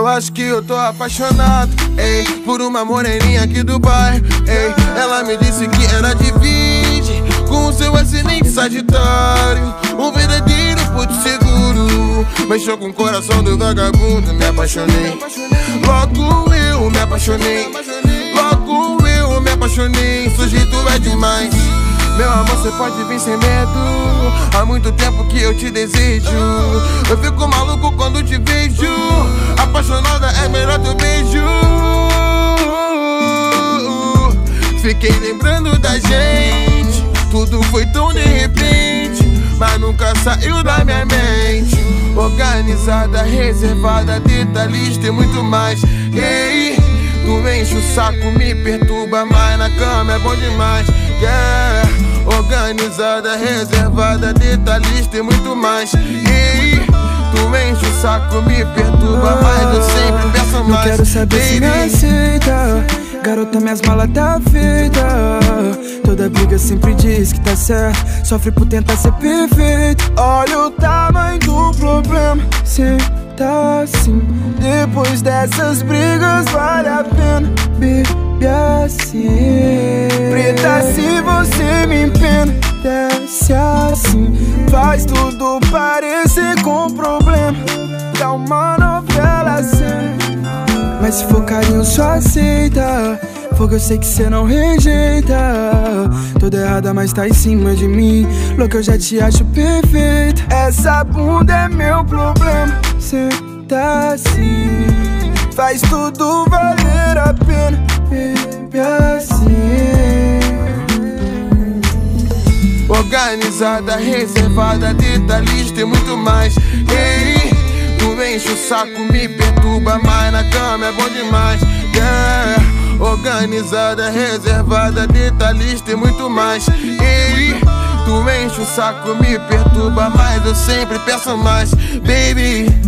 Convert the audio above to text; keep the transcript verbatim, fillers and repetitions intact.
eu acho que eu tô apaixonado, ei, por uma moreninha aqui do bairro, ei. Ela me disse que era de virgem, com o seu ascendente sagitário, um verdadeiro porto seguro. Mexeu com o coração do vagabundo, me apaixonei. Logo eu me apaixonei. Logo eu me apaixonei. Sujeito é demais. Meu amor, cê pode vir sem medo. Há muito tempo que eu te desejo. Eu fico maluco quando te vejo. Apaixonada é melhor teu beijo. Fiquei lembrando da gente. Tudo foi tão de repente, mas nunca saiu da minha mente. Organizada, reservada, detalhista e muito mais. Ei, tu enche o saco, me perturba, mas na cama é bom demais. Yeah, organizada, reservada, detalhista e muito mais. Ei, tu enche o saco, me perturba, mas eu sempre peço mais. Não quero saber se me aceita, garota, minhas malas tá feita. Toda briga sempre diz que tá certo, sofre por tentar ser perfeito. Olha o tamanho do problema, cê tá assim. Depois dessas brigas vale a pena beber assim. Preta, se você me empena, desce assim. Faz tudo parecer com problema, dá uma novela assim. Mas se for carinho só aceita, fogo eu sei que cê não rejeita. Toda errada mas tá em cima de mim, louco eu já te acho perfeita. Essa bunda é meu problema, cê tá assim. Faz tudo valer a pena, baby, assim. Organizada, reservada, detalhista e muito mais. Ei, tu enche o saco, me perturba, mas na cama é bom demais. Yeah, organizada, reservada, detalhista e muito mais. Ei, tu enche o saco, me perturba, mas eu sempre peço mais, baby.